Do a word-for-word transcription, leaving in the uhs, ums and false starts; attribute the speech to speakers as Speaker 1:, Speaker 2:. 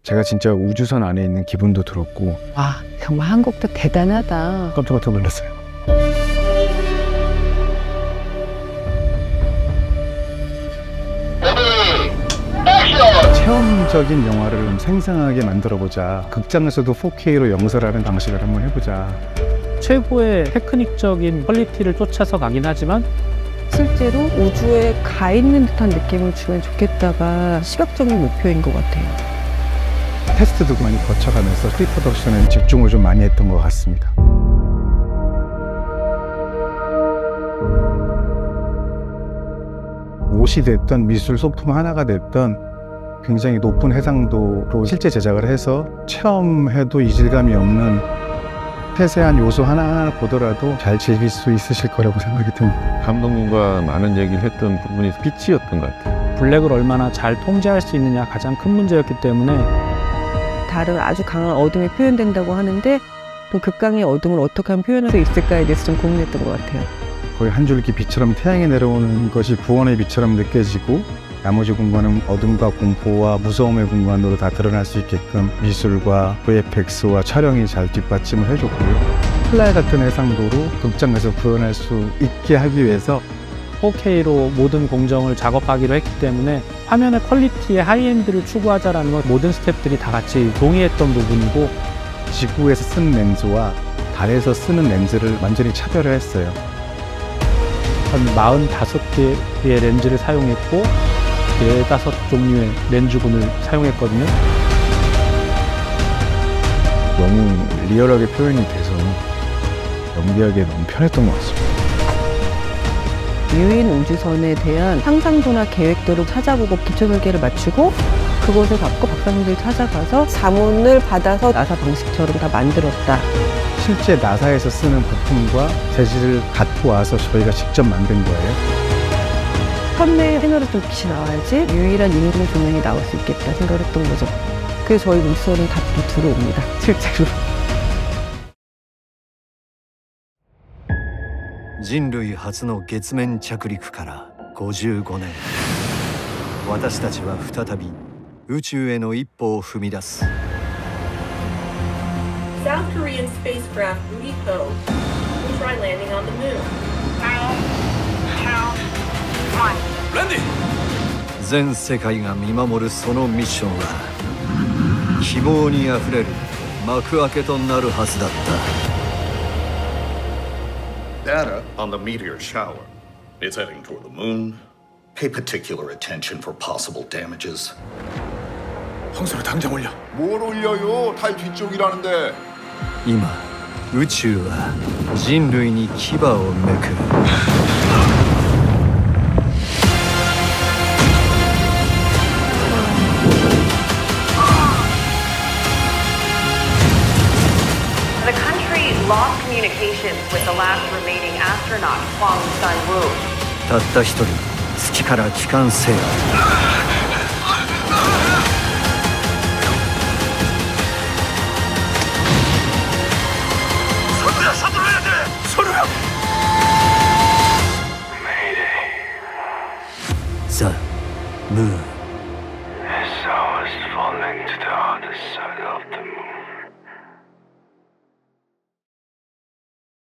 Speaker 1: 제가 진짜 우주선 안에 있는 기분도 들었고
Speaker 2: 와, 정말 한국도 대단하다.
Speaker 1: 깜짝깜짝 놀랐어요. 체험적인 영화를 좀 생생하게 만들어보자. 극장에서도 포케이로 영설하는 방식을 한번 해보자.
Speaker 3: 최고의 테크닉적인 퀄리티를 쫓아서 가긴 하지만
Speaker 2: 실제로 우주에 가 있는 듯한 느낌을 주면 좋겠다가 시각적인 목표인 것 같아요.
Speaker 1: 테스트도 많이 거쳐가면서 프리프로덕션에 집중을 좀 많이 했던 것 같습니다. 옷이 됐던 미술 소품 하나가 됐던 굉장히 높은 해상도로 실제 제작을 해서 체험해도 이질감이 없는 세세한 요소 하나하나 보더라도 잘 즐길 수 있으실 거라고 생각이 듭니다.
Speaker 4: 감독님과 많은 얘기를 했던 부분이 빛이었던 것 같아요.
Speaker 3: 블랙을 얼마나 잘 통제할 수 있느냐 가장 큰 문제였기 때문에
Speaker 2: 다른 아주 강한 어둠이 표현된다고 하는데 또 극강의 어둠을 어떻게 하면 표현할 수 있을까에 대해서 좀 고민했던 것 같아요.
Speaker 1: 거의 한 줄기 빛처럼 태양이 내려오는 것이 구원의 빛처럼 느껴지고 나머지 공간은 어둠과 공포와 무서움의 공간으로 다 드러날 수 있게끔 미술과 브이에프엑스와 촬영이 잘 뒷받침을 해줬고요. 플라이 같은 해상도로 극장에서 구현할 수 있게 하기 위해서
Speaker 3: 포케이로 모든 공정을 작업하기로 했기 때문에 화면의 퀄리티의 하이엔드를 추구하자라는 건 모든 스태프들이 다 같이 동의했던 부분이고
Speaker 1: 지구에서 쓰는 렌즈와 달에서 쓰는 렌즈를 완전히 차별을 했어요.
Speaker 3: 한 사십오 개의 렌즈를 사용했고 네다섯 종류의 렌즈군을 사용했거든요.
Speaker 1: 너무 리얼하게 표현이 돼서 연기하기에 너무 편했던 것 같습니다.
Speaker 2: 유인 우주선에 대한 상상도나 계획도를 찾아보고 기초 설계를 맞추고 그것을 갖고 박사님들이 찾아가서 자문을 받아서 나사 방식처럼 다 만들었다.
Speaker 1: 실제 나사에서 쓰는 부품과 재질을 갖고 와서 저희가 직접 만든 거예요.
Speaker 2: 선내 패널에 좀 빛이 나와야지 유일한 인공 조명이 나올 수 있겠다 생각을 했던 거죠. 그래서 저희 우주선은 다 들어옵니다. 실제로.
Speaker 5: 人類初の月面着陸からごじゅうごねん、私たちは再び宇宙への一歩を踏み出す。
Speaker 6: South Korean spacecraft Uriho will try landing on the moon.
Speaker 5: Landing! 全世界が見守るそのミッションは希望にあふれる幕開けとなるはずだった。
Speaker 7: Data on the meteor shower. It's heading toward the moon. Pay particular attention for possible damages.
Speaker 8: 황소를 당장 올려.
Speaker 7: 뭘 올려요? 달 뒤쪽이라는데.
Speaker 5: 今、宇宙は人類に牙をめくる。
Speaker 6: The country lost communications with the last remaining astronaut, Kwang Sun-woo.
Speaker 5: たった一人、月から帰還せよ。 The Moon.